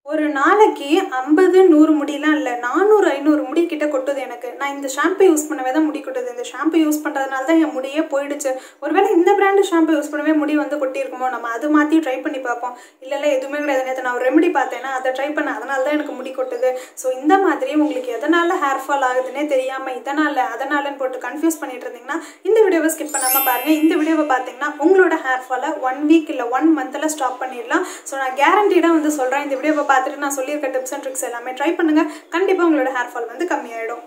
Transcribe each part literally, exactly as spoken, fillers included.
ஒரு நாளைக்கு ஐம்பது நூறு முடியலாம் இல்லை நானூறு ஐநூறு முடி கிட்ட கொட்டுது எனக்கு. நான் இந்த ஷாம்பு யூஸ் பண்ணவே தான் முடி கொட்டுது. இந்த ஷாம்பு யூஸ் பண்ணுறதுனால தான் என் முடியே போயிடுச்சு. ஒருவேளை இந்த பிராண்டு ஷாம்பு யூஸ் பண்ணவே முடி வந்து கொட்டியிருக்குமோ, நம்ம அது மாற்றி ட்ரை பண்ணி பார்ப்போம். இல்லை இல்லை எதுவுமே கிடையாது, நேற்று நான் ஒரு ரெமெடி பார்த்தேன்னா அதை ட்ரை பண்ணேன், அதனால தான் எனக்கு முடி கொட்டுது. ஸோ இந்த மாதிரி உங்களுக்கு எதனால் ஹேர் ஃபால் ஆகுதுன்னே தெரியாமல் இதனால் அதனாலன்னு போட்டு கன்ஃபியூஸ் பண்ணிட்டு இருந்தீங்கன்னா இந்த வீடியோவை ஸ்கிப் பண்ணாமல் பாருங்கள். இந்த வீடியோவை பார்த்தீங்கன்னா உங்களோட ஹேர் ஃபாலை ஒன் வீக் இல்லை ஒன் மந்தில் ஸ்டாப் பண்ணிடலாம். ஸோ நான் கேரண்டீடாக வந்து சொல்கிறேன், இந்த வீடியோவை பார்த்துட்டு நான் சொல்லியிருக்க டிப்ஸ் அண்ட் ட்ரிக்ஸ் எல்லாமே ட்ரை பண்ணுங்க. கண்டிப்பா உங்களோட ஹேர் ஃபால் வந்து கம்மியாயிடும்.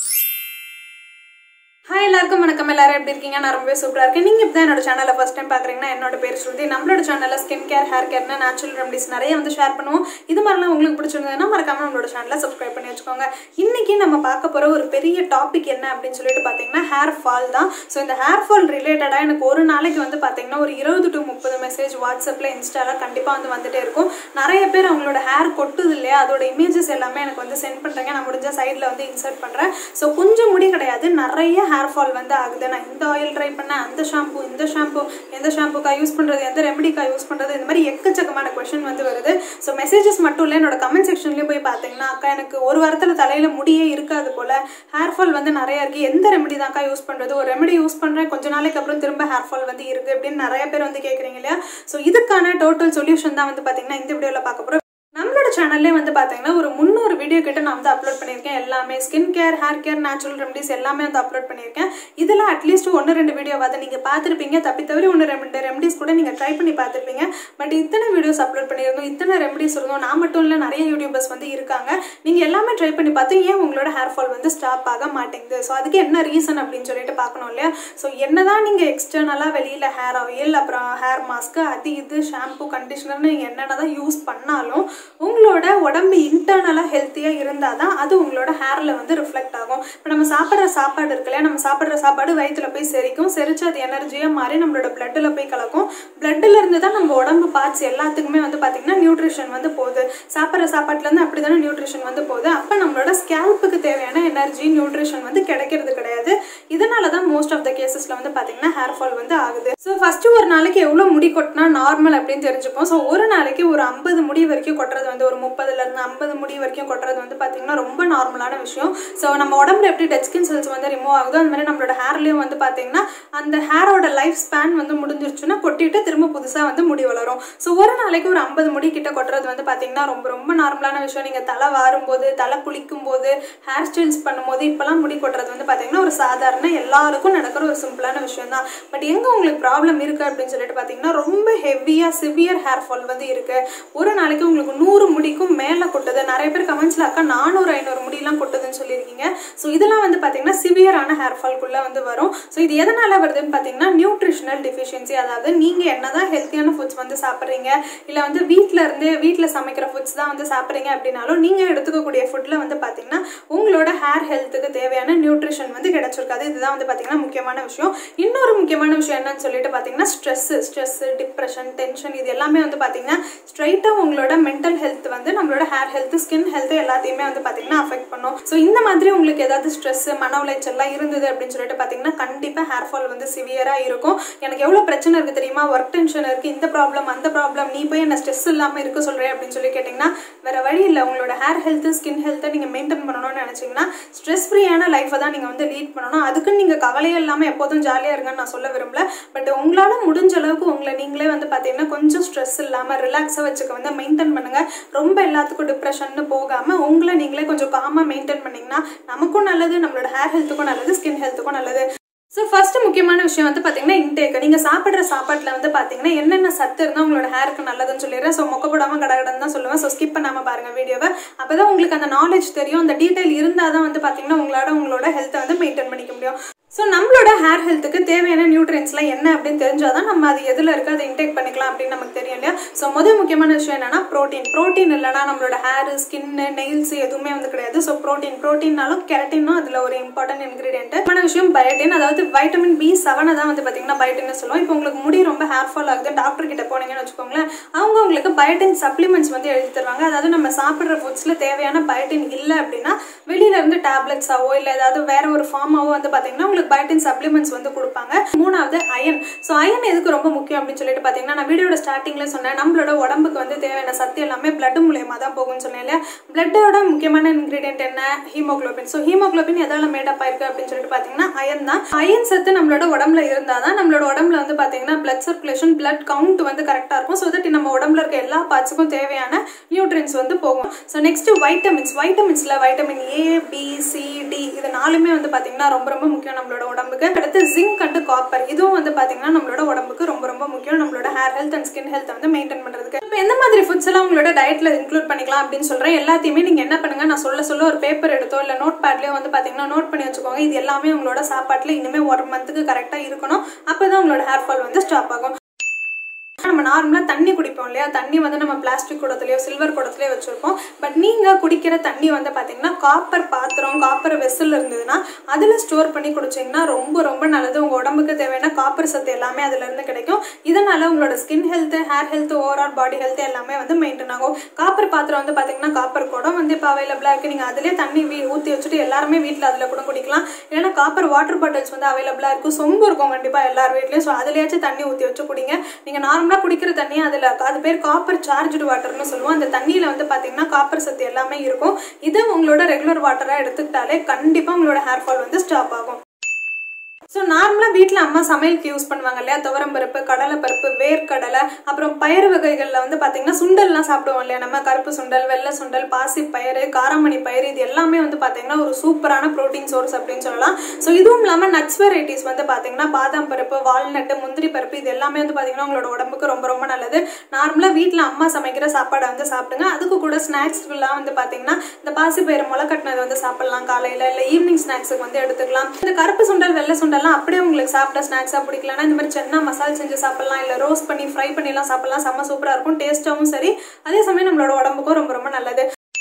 ஹாய் எல்லாருக்கும் வணக்கம். எல்லாரும் எப்படி இருக்கீங்க? நான் ரொம்பவே சூப்பராக இருக்கேன். நீங்கள் இப்போ தான் என்னோட சேனலை ஃபஸ்ட் டைம் பார்க்குறீங்கன்னா என்னோட பேர் ஸ்ருதி. நம்மளோட சேனலில் ஸ்கின் கேர், ஹேர் கேர்னு நேச்சுரல் ரெமடிஸ் நிறைய வந்து ஷேர் பண்ணுவோம். இது மாதிரிலாம் உங்களுக்கு பிடிச்சிருந்ததுன்னா மறக்காம நம்மளோட சேனலை சப்ஸ்கிரைப் பண்ணி வச்சுக்கோங்க. இன்னைக்கு நம்ம பார்க்க போகிற ஒரு பெரிய டாபிக் என்ன அப்படின்னு சொல்லிட்டு பார்த்தீங்கன்னா ஹேர் ஃபால் தான். ஸோ இந்த ஹேர் ஃபால் ரிலேட்டடாக எனக்கு ஒரு நாளைக்கு வந்து பார்த்தீங்கன்னா ஒரு இருபது டு முப்பது மெசேஜ் வாட்ஸ்அப்பில் இன்ஸ்டாவில் கண்டிப்பாக வந்து வந்துட்டே இருக்கும். நிறைய பேர் அவங்களோட ஹேர் கொட்டுது இல்லையா, அதோட இமேஜஸ் எல்லாமே எனக்கு வந்து சென்ட் பண்ணுறேங்க. நான் முடிஞ்ச சைடில் வந்து இன்சர்ட் பண்ணுறேன். ஸோ கொஞ்சம் முடி கிடையாது, நிறைய ஹேர் ஃபால் வந்து ஆகுது. நான் இந்த ஆயில் ட்ரை பண்ணேன், அந்த ஷாம்பு, இந்த ஷாம்பு, எந்த ஷாம்புக்கா யூஸ் பண்ணுறது, எந்த ரெமடிக்கா யூஸ் பண்ணுறது, இந்த மாதிரி எக்கச்சக்கமான கொஸ்டின் வந்து வருது. ஸோ மெசேஜஸ் மட்டும் இல்லை, என்னோட கமெண்ட் செக்ஷன்லேயும் போய் பார்த்தீங்கன்னா அக்கா எனக்கு ஒரு வாரத்தில் தலையில் முடியே இருக்காது போல், ஹேர் ஃபால் வந்து நிறையா இருக்குது, எந்த ரெமடி தான்க்கா யூஸ் பண்ணுறது, ஒரு ரெமடி யூஸ் பண்ணுறேன் கொஞ்ச நாளைக்கு அப்புறம் திரும்ப ஹேர் ஃபால் வந்து இருக்குது அப்படின்னு நிறைய பேர் வந்து கேட்குறீங்க இல்லையா. ஸோ இதுக்கான டோட்டல் சொல்யூஷன் தான் வந்து பார்த்தீங்கன்னா இந்த வீடியோவில் பார்க்க போகிறோம். நம்மளோட சேனல்லே வந்து பார்த்தீங்கன்னா ஒரு முந்நூறு வீடியோ கிட்ட நான் வந்து அப்லோட் பண்ணியிருக்கேன். எல்லாமே skin care, hair care, natural remedies எல்லாமே வந்து அப்லோட் பண்ணியிருக்கேன். இதில் அட்லீஸ்ட் ஒன்று ரெண்டு வீடியோவாக நீங்கள் பார்த்துருப்பீங்க. தப்பி தவிர ஒன்று ரெண்டு ரெமடிஸ் கூட நீங்கள் ட்ரை பண்ணி பார்த்துருப்பீங்க. பட் இத்தனை வீடியோஸ் அப்லோட் பண்ணியிருந்தோம், இத்தனை ரெமடிஸ் இருந்தோம். நான் மட்டும் இல்லை, நிறைய யூடியூபர்ஸ் வந்து இருக்காங்க. நீங்கள் எல்லாமே ட்ரை பண்ணி பார்த்து ஏன் உங்களோட ஹேர் ஃபால் வந்து ஸ்டாப் ஆக மாட்டேங்குது, ஸோ அதுக்கு என்ன ரீசன் அப்படின்னு சொல்லிட்டு பார்க்கணும் இல்லையா. ஸோ என்னதான் நீங்கள் எக்ஸ்டர்னலாக வெளியில் ஹேர் ஆயில், அப்புறம் ஹேர் மாஸ்க்கு, அது இது ஷாம்பு, கண்டிஷனர்னு நீங்கள் என்னென்ன தான் யூஸ் பண்ணாலும் உங்களோட உடம்பு இன்டர்னலாக ஹெல்த்தியாக இருந்தால் தான் அது உங்களோட ஹேரில் வந்து ரிஃப்ளெக்ட் ஆகும். இப்போ நம்ம சாப்பிட்ற சாப்பாடு இருக்குல்லையா, நம்ம சாப்பிட்ற சாப்பாடு வயிற்றுல போய் செரிக்கும், செரிச்சு அது எனர்ஜியாக மாறி நம்மளோட பிளட்டில் போய் கலக்கும். பிளட்டில் இருந்து தான் நம்ம உடம்பு பார்ட்ஸ் எல்லாத்துக்குமே வந்து பார்த்திங்கன்னா நியூட்ரிஷன் வந்து போகுது. சாப்பிட்ற சாப்பாட்டுலேருந்து அப்படி தானே நியூட்ரிஷன் வந்து போகுது. அப்போ நம்மளோட ஸ்கேல்ப்புக்கு தேவையான எனர்ஜி, நியூட்ரிஷன் வந்து கிடைக்கிறது கிடையாது. இதனால தான் மோஸ்ட் ஆஃப் த கேசஸில் வந்து பார்த்திங்கன்னா ஹேர் ஃபால் வந்து ஆகுது. ஸோ ஃபஸ்ட்டு ஒரு நாளைக்கு எவ்வளோ முடி கொட்டினா நார்மல் அப்படின்னு தெரிஞ்சுப்போம். ஸோ ஒரு நாளைக்கு ஒரு ஐம்பது முடி வரைக்கும் கொட்டுறது வந்து ஒரு முப்பதுல இருந்து ஐம்பது முடி வரைக்கும் கொட்டுறது வந்து பார்த்தீங்கன்னா ரொம்ப நார்மலான விஷயம். ஸோ நம்ம உடம்புல எப்படி டெட் ஸ்கின் செல்ஸ் வந்து ரிமூவ் ஆகுதோ அந்த மாதிரி நம்மளோட ஹேர்லேயும் வந்து பார்த்தீங்கன்னா அந்த ஹேரோட லைஃப் ஸ்பேன் வந்து முடிஞ்சிருச்சுன்னா கொட்டிட்டு திரும்ப புதுசாக வந்து முடி வளரும். ஸோ ஒரு நாளைக்கு ஒரு ஐம்பது முடி கிட்ட கொட்டுறது வந்து பார்த்தீங்கன்னா ரொம்ப ரொம்ப நார்மலான விஷயம். நீங்கள் தலை வாரும்போது, தலை குளிக்கும் போது, ஹேர் ஸ்டைல்ஸ் பண்ணும்போது இப்போலாம் முடி கொட்டுறது வந்து பார்த்தீங்கன்னா ஒரு சாதாரண எல்லாருக்கும் நடக்கிற ஒரு சிம்பிளான விஷயம் தான். பட் எங்கே உங்களுக்கு ப்ராப்ளம் இருக்குது அப்படின்னு சொல்லிட்டு பார்த்தீங்கன்னா ரொம்ப ஹெவியாக சிவியர் ஹேர் ஃபால் வந்து இருக்குது. ஒரு நாளைக்கு உங்களுக்கு நூறு முடிக்கும் மேலே கொட்டுது. நிறைய பேர் கமெண்ட்ஸ்ல அக்கா நானூறு ஐநூறு முடியெல்லாம் கொட்டுதுன்னு சொல்லியிருக்கீங்க. ஸோ இதெல்லாம் வந்து பார்த்தீங்கன்னா சிவியரான ஹேர் ஃபால்குள்ளே வந்து வரும். ஸோ இது எதனால வருதுன்னு பார்த்தீங்கன்னா நியூட்ரிஷனல் டிஃபிஷியன்சி. அதாவது நீங்கள் என்னதான் ஹெல்த்தியான ஃபுட்ஸ் வந்து சாப்பிட்றீங்க, இல்லை வந்து வீட்டில் இருந்து வீட்டில் சமைக்கிற ஃபுட்ஸ் தான் வந்து சாப்பிட்றீங்க அப்படின்னாலும் நீங்கள் எடுத்துக்கக்கூடிய ஃபுட்டில் வந்து பார்த்தீங்கன்னா உங்களோட ஹேர் ஹெல்த்துக்கு தேவையான நியூட்ரிஷன் வந்து கிடைச்சிருக்காது. இதுதான் வந்து பார்த்தீங்கன்னா முக்கியமான விஷயம். இன்னொரு முக்கியமான விஷயம் என்னன்னு சொல்லிட்டு பார்த்தீங்கன்னா ஸ்ட்ரெஸ் ஸ்ட்ரெஸ் டிப்ரெஷன், டென்ஷன், இது எல்லாமே வந்து பார்த்தீங்கன்னா ஸ்ட்ரைட்டாக உங்களோட மென்டல் ஹெல்த் வந்து நம்மளோட ஹேர் ஹெல்த், ஸ்கின் ஹெல்த் எல்லாத்தையுமே வந்து பார்த்தீங்கன்னா அஃபெக்ட் பண்ணும். ஸோ இந்த மாதிரி உங்களுக்கு ஏதாவது ஸ்ட்ரெஸ், மன உளைச்சல்லாம் இருந்தது அப்படின்னு சொல்லிட்டு பார்த்தீங்கன்னா கண்டிப்பாக ஹேர் ஃபால் வந்து சிவியராக இருக்கும். எனக்கு எவ்வளோ பிரச்சனை இருக்குது தெரியுமா, ஒர்க் டென்ஷன் இருக்குது, இந்த ப்ராப்ளம் அந்த ப்ராப்ளம், நீ போய் என்ன ஸ்ட்ரெஸ் இல்லாமல் இருக்க சொல்கிறேன் அப்படின்னு சொல்லி கேட்டிங்கன்னா வேறு வழி இல்லை. உங்களோட ஹேர் ஹெல்த், ஸ்கின் ஹெல்த்தை நீங்கள் மெயின்டைன் பண்ணணும்னு நினச்சிங்கன்னா ஸ்ட்ரெஸ் ஃப்ரீயான லைஃப்பை தான் நீங்கள் வந்து லீட் பண்ணணும். அதுக்குன்னு நீங்கள் கவலையே இல்லாமல் எப்போதும் ஜாலியாக இருங்கன்னு நான் சொல்ல விரும்பல. பட் உங்களால் முடிஞ்ச அளவுக்கு உங்களை நீங்களே வந்து பார்த்தீங்கன்னா கொஞ்சம் ஸ்ட்ரெஸ் இல்லாமல் ரிலாக்ஸாக வச்சுக்க வந்து மெயின்டைன் பண்ணுங்கள். ரொம்ப எல்லாத்துக்கும் டிப்ரெஷன் போகாமல் உங்களை நீங்களே கொஞ்சம் காமாக மெயின்டைன் பண்ணிங்கன்னா நமக்கும் நல்லது, நம்மளோட ஹேர் ஹெல்த்துக்கும் நல்லது, ஸ்கின் ஹெல்த்துக்கும் நல்லது. ஸோ ஃபர்ஸ்ட் முக்கியமான விஷயம் வந்து பார்த்தீங்கன்னா இன்டேக். நீங்கள் சாப்பிட்ற சாப்பாட்டில் வந்து பார்த்தீங்கன்னா என்னென்ன சத்து இருந்தால் உங்களோட ஹேருக்கு நல்லதுன்னு சொல்லிடுறேன். ஸோ மொக்க போடாமல் கடகடன்னு தான் சொல்லுவேன். ஸோ ஸ்கிப் பண்ணாமல் பாருங்கள் வீடியோவை. அப்போ தான் உங்களுக்கு அந்த நாலேஜ் தெரியும். அந்த டீட்டெயில் இருந்தால் தான் வந்து பார்த்தீங்கன்னா உங்களோட உங்களோட ஹெல்த்தை வந்து மெயின்டைன் பண்ணிக்க முடியும். ஸோ நம்மளோட ஹேர் ஹெல்த்துக்கு தேவையான நியூட்ரியன்ஸ்லாம் என்ன அப்படின்னு தெரிஞ்சாதான் நம்ம அது எதில் இருக்குது அதை இன்டேக் பண்ணிக்கலாம் அப்படின்னு நமக்கு தெரியும் இல்லையா. ஸோ முதல் முக்கியமான விஷயம் என்னன்னா ப்ரோட்டீன். ப்ரோட்டீன் இல்லைனா நம்மளோட ஹேர், ஸ்கின்னு, நெயில்ஸ் எதுவுமே வந்து கிடையாது. ஸோ ப்ரோட்டீன் ப்ரோட்டீன்னாலும் கெரட்டினும் அதில் ஒரு இம்பார்ட்டன்ட் இன்கிரீடியன்ட். முக்கியமான விஷயம் பயோட்டின். அதாவது வைட்டமின் பி செவனை தான் வந்து பார்த்தீங்கன்னா பயோட்டின்னு சொல்லுவோம். இப்போ உங்களுக்கு முடி ரொம்ப ஹேர் ஃபால் ஆகுது, டாக்டர் கிட்ட போனீங்கன்னு வச்சுக்கோங்களேன், அவங்க உங்களுக்கு பயோட்டின் சப்ளிமெண்ட்ஸ் வந்து எழுதி தருவாங்க. அதாவது நம்ம சாப்பிட்ற ஃபுட்ஸில் தேவையான பயோட்டின் இல்லை அப்படின்னா வெளியில இருந்து டேப்லெட்ஸாவோ இல்லை ஏதாவது வேற ஒரு ஃபார்மாவோ வந்து பார்த்தீங்கன்னா உங்களுக்கு உங்களுக்கு பயோட்டின் சப்ளிமெண்ட்ஸ் வந்து கொடுப்பாங்க. மூணாவது அயன். ஸோ அயன் எதுக்கு ரொம்ப முக்கியம் அப்படின்னு சொல்லிட்டு பார்த்தீங்கன்னா, நான் வீடியோட ஸ்டார்டிங்ல சொன்னேன் நம்மளோட உடம்புக்கு வந்து தேவையான சத்து எல்லாமே பிளட் மூலியமா தான் போகும்னு சொன்னேன் இல்லையா. பிளட்டோட முக்கியமான இன்கிரீடியன்ட் என்ன? ஹீமோகுளோபின். ஸோ ஹீமோகுளோபின் எதால மேடப் ஆயிருக்கு அப்படின்னு சொல்லிட்டு பார்த்தீங்கன்னா அயன் தான். அயன் சத்து நம்மளோட உடம்புல இருந்தால் தான் நம்மளோட உடம்புல வந்து பார்த்தீங்கன்னா பிளட் சர்க்குலேஷன் பிளட் கவுண்ட் வந்து கரெக்டாக இருக்கும். ஸோ தட் நம்ம உடம்புல இருக்க எல்லா பார்ட்ஸுக்கும் தேவையான நியூட்ரியன்ஸ் வந்து போகும். So next vitamins. வைட்டமின்ஸ்ல vitamin A, B, C, D இது நாலுமே வந்து பார்த்தீங்கன்னா ரொம்ப ரொம்ப முக்கியம் நம்மளோட உடம்புக்கு. அடுத்து ஜிங்க் அண்ட் காப்பர் இதுவும் வந்து பார்த்தீங்கன்னா நம்மளோட உடம்புக்கு ரொம்ப ரொம்ப முக்கியம் நம்மளோட hair health and skin health வந்து மெயின்டைன் பண்றதுக்கு. இப்போ எந்த மாதிரி ஃபுட்ஸ் எல்லாம் உங்களோட டயட்ல இன்க்ளூட் பண்ணிக்கலாம் அப்படின்னு சொல்றேன். எல்லாத்தையுமே நீங்க என்ன பண்ணுங்க, நான் சொல்ல சொல்ல ஒரு பேப்பர் எடுத்தோ இல்ல நோட் பேட்லயோ வந்து பாத்தீங்கன்னா நோட் பண்ணி வச்சுக்கோங்க. இது எல்லாமே உங்களோட சாப்பாட்டுல இனிமே ஒரு மந்த்துக்கு கரெக்டா இருக்கணும். அப்பதான் உங்களோட ஹேர் ஃபால் வந்து ஸ்டாப் ஆகும். நம்ம நார்மலா தண்ணி குடிப்போம் இல்லையா, தண்ணி வந்து நம்ம பிளாஸ்டிக் குடத்துலயோ சில்வர் குடத்துலயோ வச்சிருப்போம். பட் நீங்க குடிக்கிற தண்ணி வந்து பாத்தீங்கன்னா காப்பர் பாத்திரம் காப்பர் வெசல் இருந்ததுன்னா அதுல ஸ்டோர் பண்ணி குடிச்சீங்கன்னா ரொம்ப ரொம்ப நல்லது. உங்க உடம்புக்கு தேவையான காப்பர் சத்து எல்லாமே அதுல இருந்து கிடைக்கும். இதனால உங்களோட skin health, hair health, overall body health எல்லாமே வந்து மெயின்டைன் ஆகும். காப்பர் பாத்திரம் வந்து பாத்தீங்கன்னா காப்பர் குடம் வந்து இப்போ அவைலபிளா இருக்கு. நீங்க அதுலயே தண்ணி ஊத்தி வச்சுட்டு எல்லாருமே வீட்டுல அதுல கூட குடிக்கலாம். இல்லைன்னா காப்பர் வாட்டர் பாட்டில்ஸ் வந்து அவைலபிளா இருக்கும். சொம்பு இருக்கும் கண்டிப்பா எல்லார் வீட்லயும். ஸோ அதுலயாச்சும் தண்ணி ஊத்தி வச்சு குடிங்க. நீங்க நார்மலா குடிக்கிற தண்ணி அதுல அது பேர் காப்பர் சார்ஜ்டு வாட்டர்னு சொல்லுவோம். அந்த தண்ணியில வந்து பாத்தீங்கன்னா காப்பர் சத்து எல்லாமே இருக்கும். இதை உங்களோட ரெகுலர் வாட்டரா எடுத்துக்கிட்டாலே கண்டிப்பா உங்களோட ஹேர் ஃபால் வந்து ஸ்டாப் ஆகும். ஸோ நார்மலாக வீட்டில் அம்மா சமையலுக்கு யூஸ் பண்ணுவாங்க இல்லையா, துவரம் பருப்பு, கடலை பருப்பு, வேர்க்கடலை, அப்புறம் பயிறு வகைகளில் வந்து பார்த்தீங்கன்னா சுண்டல்லாம் சாப்பிடுவோம் இல்லையா நம்ம, கருப்பு சுண்டல், வெள்ளை சுண்டல், பாசி பயிறு, காராமணி பயிறு இது எல்லாமே வந்து பார்த்தீங்கன்னா ஒரு சூப்பரான ப்ரோட்டீன் சோர்ஸ் அப்படின்னு சொல்லலாம். ஸோ இதுவும் இல்லாமல் நட்ஸ் வெரைட்டிஸ் வந்து பார்த்தீங்கன்னா பாதாம் பருப்பு, வால்நட்டு, முந்திரி பருப்பு இது எல்லாமே வந்து பார்த்தீங்கன்னா உங்களோட உடம்புக்கு ரொம்ப ரொம்ப நல்லது. நார்மலாக வீட்டில் அம்மா சமைக்கிற சாப்பாடை வந்து சாப்பிடுங்க. அதுக்கு கூட ஸ்நாக்ஸ்லாம் வந்து பார்த்தீங்கன்னா இந்த பாசி பயிறு முளை கட்டினது வந்து சாப்பிடலாம் காலையில், இல்லை ஈவினிங் ஸ்நாக்ஸுக்கு வந்து எடுத்துக்கலாம். இந்த கருப்பு சுண்டல், வெள்ளை சுண்டல் அப்படியே உங்களுக்கு சாப்பிட்ட ஸ்நாக்ஸா பிடிக்கலன்னா இந்த மாதிரி சென்னா மசால் செஞ்சு சாப்பிடலாம், இல்ல ரோஸ்ட் பண்ணி ஃப்ரை பண்ணி எல்லாம் சாப்பிடலாம். செம்ம சூப்பரா இருக்கும், டேஸ்டாவும் சரி, அதே சமயம் நம்மளோட உடம்புக்கும் ரொம்ப ரொம்ப நல்லது.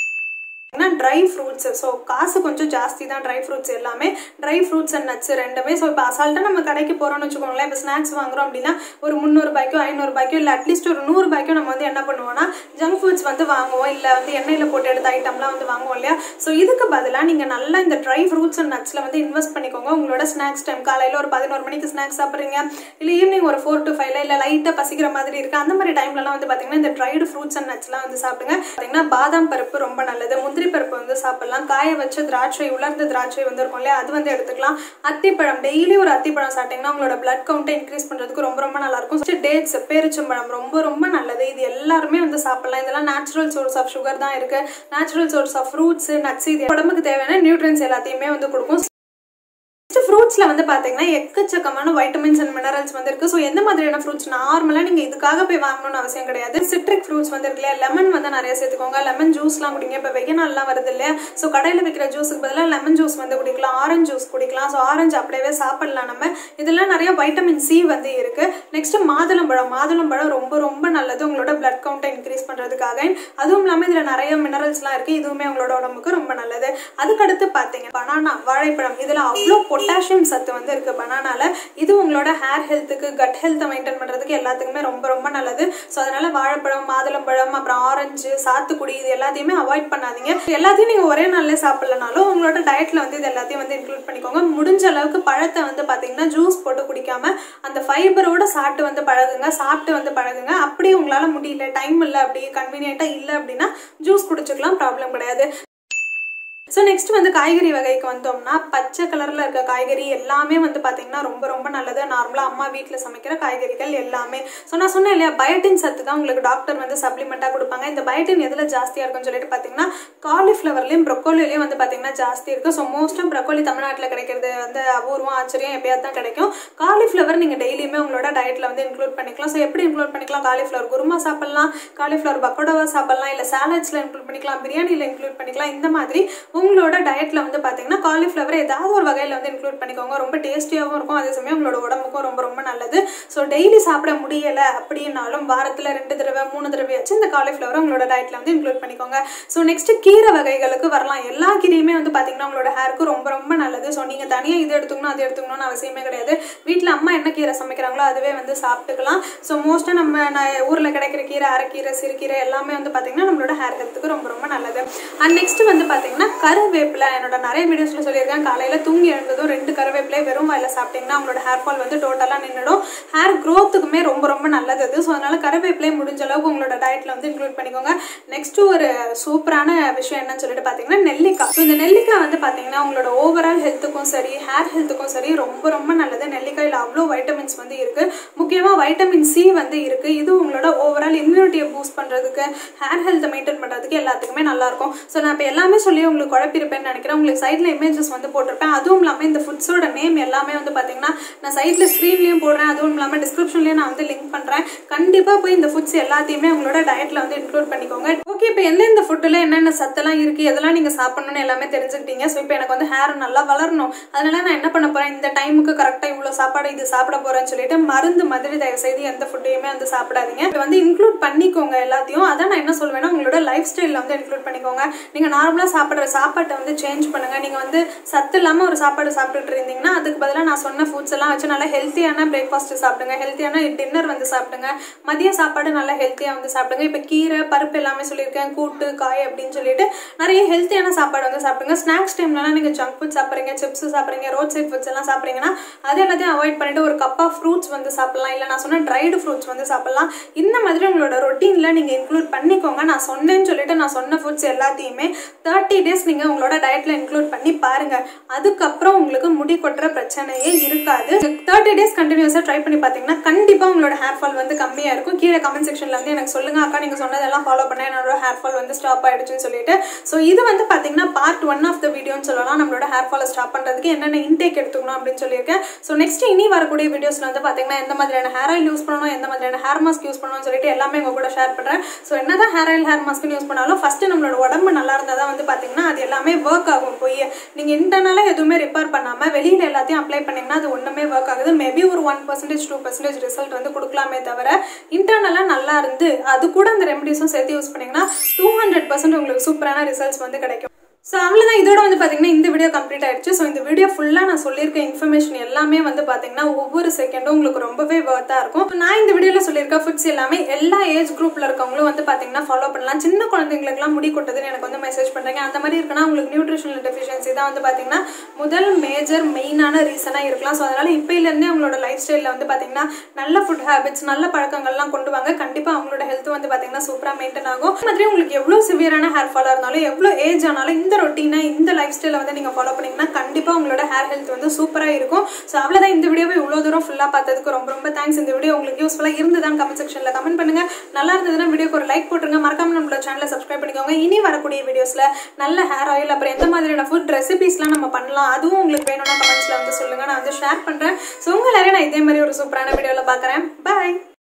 Dry fruits. ஸோ காசு கொஞ்சம் ஜாஸ்தி தான் ட்ரை ஃப்ரூட்ஸ் எல்லாமே, ட்ரை ஃப்ரூட்ஸ் அண்ட் நட்ஸ் ரெண்டுமே. ஸோ இப்போ அசால்ட்டாக நம்ம கடைக்கு போகிறோம்னு வச்சுக்கோங்களேன், இப்போ ஸ்நாக்ஸ் வாங்குறோம் அப்படின்னா ஒரு முந்நூறு ரூபாய்க்கோ ஐநூறு ரூபாய்க்கோ இல்லை அட்லீஸ்ட் ஒரு நூறு ரூபாய்க்கோ நம்ம வந்து என்ன பண்ணுவோம்னா ஜங்க் ஃபுட்ஸ் வந்து வாங்குவோம், இல்லை வந்து எண்ணெயில் போட்டு எடுத்த ஐட்டம்லாம் வந்து வாங்குவோம் இல்லையா. ஸோ இதுக்கு பதிலாக நீங்கள் நல்லா இந்த ட்ரை ஃப்ரூட்ஸ் அண்ட் நட்ஸில் வந்து இன்வெஸ்ட் பண்ணிக்கோங்க. உங்களோட ஸ்நாக்ஸ் டைம் காலையில் ஒரு பதினோரு மணிக்கு ஸ்நாக்ஸ் சாப்பிட்றீங்க, இல்லை ஈவினிங் ஒரு ஃபோர் டு ஃபைவ்ல இல்லை லைட்டாக பசிக்கிற மாதிரி இருக்குது, அந்த மாதிரி டைம்லலாம் வந்து பார்த்தீங்கன்னா இந்த ட்ரைடு ஃப்ரூட்ஸ் அண்ட் நட்ஸ்லாம் வந்து சாப்பிடுங்க. பார்த்தீங்கன்னா பாதாம் பருப்பு ரொம்ப நல்லது, முந்திரி பருப்பு வந்து சாப்பிடலாம், காய வச்ச திராட்சை, உலர்ந்த திராட்சை வந்து இருக்கும் இல்லையா அது வந்து எடுத்துக்கலாம். அத்திப்பழம், டெய்லி ஒரு அத்திப்பழம் சாப்பிட்டீங்கன்னா உங்களோட பிளட் கவுண்டை இன்க்ரீஸ் பண்றதுக்கு ரொம்ப ரொம்ப நல்லா இருக்கும். டேட்ஸ், பேரிச்சம்பழம் ரொம்ப ரொம்ப நல்லது. இது எல்லாருமே வந்து சாப்பிடலாம். இதெல்லாம் நேச்சுரல் சோர்ஸ் ஆஃப் சுகர் தான் இருக்கு. Natural source of fruits, nuts இது உடம்புக்கு தேவையான நியூட்ரியன்ஸ் எல்லாத்தையுமே வந்து கொடுக்கும். ஃப்ரூட்ஸ்ல வந்து பாத்தீங்கன்னா எக்கச்சக்கமான வைட்டமின்ஸ் அண்ட் மினரல்ஸ் வந்து இருக்கு. ஸோ எந்த மாதிரியான ஃப்ரூட்ஸ் நார்மலா நீங்க இதுக்காக போய் வாங்கணும்னு அவசியம் கிடையாது. சிட்ரிக் ஃப்ரூட்ஸ் வந்து இருக்கு இல்லையா, லெமன் வந்து நிறைய சேர்த்துக்கோங்க. லெமன் ஜூஸ்லாம் குடிங்க. இப்போ வெயில் நாள்லாம் வருது இல்லையா, ஸோ கடையில் வைக்கிற ஜூஸுக்கு பதிலாக லெமன் ஜூஸ் வந்து குடிக்கலாம், ஆரஞ்சு ஜூஸ் குடிக்கலாம். ஸோ ஆரஞ்சு அப்படியே சாப்பிடலாம் நம்ம. இதெல்லாம் நிறைய வைட்டமின் சி வந்து இருக்கு. நெக்ஸ்ட் மாதுளம்பழம். மாதுளம்பழம் ரொம்ப ரொம்ப நல்லது உங்களோட பிளட் கவுண்டை இன்க்ரீஸ் பண்றதுக்காக. அதுவும் இல்லாமல் இதுல நிறைய மினரல்ஸ்லாம் இருக்கு. இதுவுமே உங்களோட உடம்புக்கு ரொம்ப நல்லது. அதுக்கடுத்து பாத்தீங்க பனானா, வாழைப்பழம். இதுல அவ்வளோ பொட்டாசியம் சத்து வந்து இருக்கு பனானால. இது உங்களோட ஹேர் ஹெல்த்துக்கு, கட் ஹெல்த்தை மெயின்டைன் பண்றதுக்கு எல்லாத்துக்குமே ரொம்ப ரொம்ப நல்லது. ஸோ அதனால வாழைப்பழம், மாதுளம்பழம், அப்புறம் ஆரஞ்சு, சாத்துக்குடி இது எல்லாத்தையுமே அவாய்ட் பண்ணாதீங்க. எல்லாத்தையும் நீங்க ஒரே நாள்ல சாப்பிடலனாலும் உங்களோட டயட்ல வந்து இது எல்லாத்தையும் வந்து இன்க்ளூட் பண்ணிக்கோங்க. முடிஞ்ச அளவுக்கு பழத்தை வந்து பாத்தீங்கன்னா ஜூஸ் போட்டு குடிக்காம அந்த ஃபைபரோட சாப்பிட்டு வந்து பழகுங்க, சாப்பிட்டு வந்து பழகுங்க. அப்படி உங்களால முடியல, டைம் இல்லை, அப்படி கன்வீனியன்ட்டா இல்லை அப்படின்னா ஜூஸ் குடிச்சுக்கலாம், ப்ராப்ளம் கிடையாது. ஸோ நெக்ஸ்ட் வந்து காய்கறி வகைக்கு வந்தோம்னா பச்சை கலர்ல இருக்க காய்கறி எல்லாமே வந்து பாத்தீங்கன்னா ரொம்ப ரொம்ப நல்லது. நார்மலா அம்மா வீட்டுல சமைக்கிற காய்கறிகள் எல்லாமே. ஸோ நான் சொன்னேன் இல்லையா, பயோட்டின் சத்து தான் உங்களுக்கு டாக்டர் வந்து சப்ளிமெண்டா கொடுப்பாங்க. இந்த பயோட்டின் எதுல ஜாஸ்தியா இருக்குன்னு சொல்லிட்டு பாத்தீங்கன்னா காலிஃபிளவர்லயும் ப்ரொக்கோலிலையும் வந்து பாத்தீங்கன்னா ஜாஸ்தி இருக்கு. ஸோ மோஸ்டா ப்ரொக்கோலி தமிழ்நாட்டில் கிடைக்கிறது வந்து அபூர்வம், ஆச்சரியம் எப்பயாவது தான் கிடைக்கும். காலிஃபிளவர் நீங்க டெய்லியுமே உங்களோட டயட்ல வந்து இன்க்ளூட் பண்ணிக்கலாம். ஸோ எப்படி இன்க்ளூட் பண்ணிக்கலாம்? காலிஃபிளவர் குருமா சாப்பிடலாம், காலிஃபிளவர் பக்கோடாவா சாப்பிடலாம், இல்ல சாலட்ஸ்ல இன்க்ளூட் பண்ணிக்கலாம், பிரியாணில இன்க்ளூட் பண்ணிக்கலாம். இந்த மாதிரி உங்களோட டயட்ல வந்து பாத்தீங்கன்னா காலிஃபிளவர் ஏதாவது ஒரு வகையில வந்து இன்க்ளூட் பண்ணிக்கோங்க. ரொம்ப டேஸ்டியாவும் இருக்கும், அதே சமயம் உங்களோட உடம்புக்கும் ரொம்ப ரொம்ப நல்லது. ஸோ டெய்லி சாப்பிட முடியல அப்படின்னாலும் வாரத்துல ரெண்டு தடவை மூணு தடவையாச்சும் இந்த காலிஃபிளவர் உங்களோட டயட்ல வந்து இன்க்ளூட் பண்ணிக்கோங்க. ஸோ நெக்ஸ்ட் கீரை வகைகளுக்கு வரலாம். எல்லா கீரையுமே வந்து பாத்தீங்கன்னா உங்களோட ஹேருக்கு ரொம்ப ரொம்ப நல்லது. ஸோ நீங்க தனியா இது எடுத்துக்கணும் அது எடுத்துக்கணும்னு அவசியமே கிடையாது. வீட்டுல அம்மா என்ன கீரை சமைக்கிறாங்களோ அதுவே வந்து சாப்பிட்டுக்கலாம். ஸோ மோஸ்டா நம்ம ஊர்ல கிடைக்கிற கீரை, அரைக்கீரை, சிறுகீரை எல்லாமே வந்து பாத்தீங்கன்னா நம்மளோட ஹேர் ஹெல்த்துக்கு ரொம்ப ரொம்ப நல்லது. அண்ட் நெக்ஸ்ட் வந்து பாத்தீங்கன்னா கருவேப்பிலை என்னோட நிறைய வீடியோஸ்ல சொல்லியிருக்கேன், காலையில தூங்கி எழுந்ததும் ரெண்டு கருவேப்பிலை வெறும் வாயில சாப்பிட்டீங்கன்னா உங்களோட ஹேர் ஃபால் வந்து டோட்டலா நின்றுடும். ஹேர் க்ரோத்துக்குமே ரொம்ப ரொம்ப நல்லது அது. ஸோ அதனால கருவேப்பிலை முடிஞ்ச அளவுக்கு உங்களோட டயட்ல வந்து இன்க்ளூட் பண்ணிக்கோங்க. நெக்ஸ்ட் ஒரு சூப்பரான விஷயம் என்னன்னு சொல்லிட்டு பாத்தீங்கன்னா நெல்லிக்காய். ஸோ இந்த நெல்லிக்காய் வந்து பாத்தீங்கன்னா உங்களோட ஓவரால் ஹெல்த்துக்கும் சரி ஹேர் ஹெல்த்துக்கும் சரி ரொம்ப ரொம்ப நல்லது. நெல்லிக்காயில அவ்வளோ வைட்டமின்ஸ் வந்து இருக்கு. முக்கியமா வைட்டமின் சி வந்து இருக்கு. இது உங்களோட ஓவரால் இம்யூனிட்டியை பூஸ்ட் பண்றதுக்கு ஹேர் ஹெல்த்தை மெயின்டைன் பண்றதுக்கு எல்லாத்துக்குமே நல்லா இருக்கும். ஸோ நான் இப்போ எல்லாமே சொல்லி உங்களுக்கு குழப்பிருப்பேன்னு நினைக்கிறேன். உங்களுக்கு சைட்ல இமேஜஸ் வந்து போட்டிருப்பேன். அதுவும் இல்லாம இந்த ஃபுட்ஸோட நேம் எல்லாமே வந்து பாத்தீங்கன்னா நான் சைட்ல ஸ்கிரீன்லயும் போடுறேன். அதுவும் இல்லாம டிஸ்கிரிப்ஷன்லயும் நான் வந்து லிங்க் பண்றேன். கண்டிப்பா போய் இந்த ஃபுட்ஸ் எல்லாத்தையுமே உங்களோட டயட்ல வந்து இன்க்ளூட் பண்ணிக்கோங்க. ஓகே, இப்போ எந்தெந்த ஃபுட்ல என்னென்ன சத்தெல்லாம் இருக்கு, எதெல்லாம் நீங்க சாப்பிடணும்னு எல்லாமே தெரிஞ்சுக்கிட்டீங்க. ஸோ இப்போ எனக்கு வந்து ஹேர் நல்லா வளரணும், அதனால நான் என்ன பண்ண போறேன், இந்த டைமுக்கு கரெக்டா இவ்வளவு சாப்பாடு இது சாப்பிட போறேன்னு சொல்லிட்டு மருந்து மாதிரி தயவு செய்து எந்த ஃபுட்டையுமே வந்து சாப்பிடாதீங்க. இது வந்து இன்க்ளூட் பண்ணிக்கோங்க எல்லாத்தையும். அதான் நான் என்ன சொல்வேன்னா உங்களோட லைஃப் ஸ்டைல்ல வந்து இன்க்ளூட் பண்ணிக்கோங்க. நீங்க நார்மலா சாப்பிடுற சாப்பாட்டை வந்து சேஞ்ச் பண்ணுங்க. நீங்க வந்து சத்து இல்லாம ஒரு சாப்பாடு சாப்பிட்டுட்டு இருந்தீங்கன்னா அதுக்கு பதிலாக நான் சொன்ன ஃபுட்ஸ் எல்லாம் வச்சு நல்லா ஹெல்த்தியான பிரேக்ஃபாஸ்ட் சாப்பிடுங்க, ஹெல்த்தியான டின்னர் வந்து சாப்பிடுங்க, மதிய சாப்பாடு நல்லா ஹெல்த்தியா வந்து சாப்பிடுங்க. இப்போ கீரை பருப்பு எல்லாமே சொல்லியிருக்கேன், கூட்டு காய் அப்படின்னு சொல்லிட்டு நிறைய ஹெல்த்தியான சாப்பாடு வந்து சாப்பிடுங்க. ஸ்நாக்ஸ் டைம்லாம் நீங்க ஜங்க் ஃபுட் சாப்பிடுறீங்க, சிப்ஸ் சாப்பிடுறீங்க, ரோட் சைட் ஃபுட்ஸ் எல்லாம் சாப்பிடுறீங்கன்னா அது எல்லாத்தையும் அவாய்ட் பண்ணிட்டு ஒரு கப் ஆஃப் ஃப்ரூட்ஸ் வந்து சாப்பிடலாம். இல்லை நான் சொன்ன ட்ரைடு ஃப்ரூட்ஸ் வந்து சாப்பிடலாம். இந்த மாதிரி உங்களோட ரொட்டீன்ல நீங்க இன்க்ளூட் பண்ணிக்கோங்க. நான் சொன்னேன்னு சொல்லிட்டு நான் சொன்ன ஃபுட்ஸ் எல்லாத்தையுமே தேர்ட்டி டேஸ் நீங்க உங்களோட டயட்ல இன்க்ளூட் பண்ணி பாருங்க. அதுக்கப்புறம் உங்களுக்கு முடி கொட்டுற பிரச்சனையே இருக்காது. தேர்ட்டி டேஸ் கண்டினியூஸா ட்ரை பண்ணி பாத்தீங்கன்னா கண்டிப்பா உங்களோட ஹேர் ஃபால் வந்து கம்மியா இருக்கும். கீழே கமெண்ட் செக்ஷன்ல வந்து எனக்கு சொல்லுங்க, அக்கா நீங்க சொன்னதெல்லாம் ஃபாலோ பண்ண என்னோட ஹேர் ஃபால் வந்து ஸ்டாப் ஆயிடுச்சுன்னு சொல்லிட்டு. ஸோ இது வந்து பாத்தீங்கன்னா பார்ட் ஒன் ஆஃப் த வீடியோன்னு சொல்லலாம். நம்மளோட ஹேர் ஃபாலை ஸ்டாப் பண்றதுக்கு என்னென்ன இன்டேக் எடுத்துக்கணும் அப்படின்னு சொல்லியிருக்கேன். ஸோ நெக்ஸ்ட் இனி வரக்கூடிய வீடியோஸ்ல வந்து பாத்தீங்கன்னா எந்த மாதிரியான ஹேர் ஆயில் யூஸ் பண்ணணும், எந்த மாதிரியான ஹேர் மாஸ்க் யூஸ் பண்ணணும்னு சொல்லிட்டு எல்லாமே உங்க கூட ஷேர் பண்றேன். ஸோ என்னதான் hair oil hair mask use பண்ணாலும் ஃபர்ஸ்ட் நம்மளோட உடம்பு நல்லா இருந்தா தான் வந்து பாத்தீங்கன்னா அது எல்லாமே ஒர்க் ஆகும். போய் நீங்க இன்டர்னலா எதுவுமே ரிப்பேர் பண்ணாம வெளியில எல்லாத்தையும் அப்ளை பண்ணீங்கன்னா அது ஒண்ணுமே ஒர்க் ஆகுது. மேபி ஒரு one percentage two percentage result வந்து கொடுக்கலாமே தவிர இன்டர்னலா நல்லா இருந்து அது கூட அந்த ரெமடிஸும் சேர்த்து யூஸ் பண்ணீங்கன்னா டூ ஹண்ட்ரட் பர்சன்ட் உங்களுக்கு சூப்பரான ரிசல்ட்ஸ் வந்து கிடைக்கும். ஸோ அவ்வளோதான், இதோட வந்து பார்த்தீங்கன்னா இந்த வீடியோ கம்ப்ளீட் ஆயிடுச்சு. ஸோ இந்த வீடியோ ஃபுல்லாக நான் சொல்லியிருக்க இன்ஃபர்மேஷன் எல்லாமே வந்து பார்த்தீங்கன்னா ஒவ்வொரு செகண்டும் உங்களுக்கு ரொம்பவே ஒர்த்தாக இருக்கும். நான் இந்த வீடியோவில் சொல்லியிருக்க ஃபுட்ஸ் எல்லாமே எல்லா ஏஜ் குரூப்பில் இருக்கவங்களும் வந்து பார்த்தீங்கன்னா ஃபாலோ பண்ணலாம். சின்ன குழந்தைங்களுக்குலாம் முடி கொட்டதுன்னு எனக்கு வந்து மெசேஜ் பண்ணுறீங்க. அந்த மாதிரி இருக்குன்னா உங்களுக்கு நியூட்ரிஷனல் டெஃபிஷியன்சி தான் வந்து பார்த்தீங்கன்னா முதல் மேஜர் மெயினான ரீசனாக இருக்கலாம். ஸோ அதனால் இப்போலேருந்தே அவங்களோட லைஃப் ஸ்டைலில் வந்து பார்த்தீங்கன்னா நல்ல ஃபுட் ஹேபிட்ஸ் நல்ல பழக்கங்கள்லாம் கொண்டு வாங்க. கண்டிப்பாக அவங்களோட ஹெல்த் வந்து பார்த்தீங்கன்னா சூப்பராக மெயின்டைன் ஆகும். அது மாதிரி உங்களுக்கு எவ்வளோ சிவியரான ஹேர் ஃபாலாக இருந்தாலும் எவ்வளோ ஏஜ் ஆனாலும் இந்த ரொட்டீனா இந்த லைஃப் ஸ்டைல வந்து நீங்க ஃபாலோ பண்ணீங்கன்னா கண்டிப்பா உங்களோட ஹேர் ஹெல்த் வந்து சூப்பரா இருக்கும். சோ அவ்வளவுதான், இந்த வீடியோவை இவ்வளவு தூரம் ஃபுல்லா பார்த்ததுக்கு ரொம்ப ரொம்ப தேங்க்ஸ். இந்த வீடியோ உங்களுக்கு யூஸ்ஃபுல்லா இருந்ததான் கமெண்ட் செக்ஷன்ல கமெண்ட் பண்ணுங்க. நல்லா இருந்ததுன்னா வீடியோக்கு ஒரு லைக் போட்டுருங்க. மறக்காம நம்மளோட சேனலை சப்ஸ்கிரைப் பண்ணிக்கோங்க. இனி வரக்கூடிய வீடியோஸ்ல நல்ல ஹேர் ஆயில் அப்புறம் எந்த மாதிரியான ஃபுட் ரெசிபிஸ்லாம் நம்ம பண்ணலாம் அதுவும் உங்களுக்கு வேணும்னா கமெண்ட்ஸ்ல வந்து சொல்லுங்க, நான் வந்து ஷேர் பண்றேன். சோ உங்க எல்லாரையும் நான் இதே மாதிரி ஒரு சூப்பரான வீடியோல பாக்குறேன். பாய்.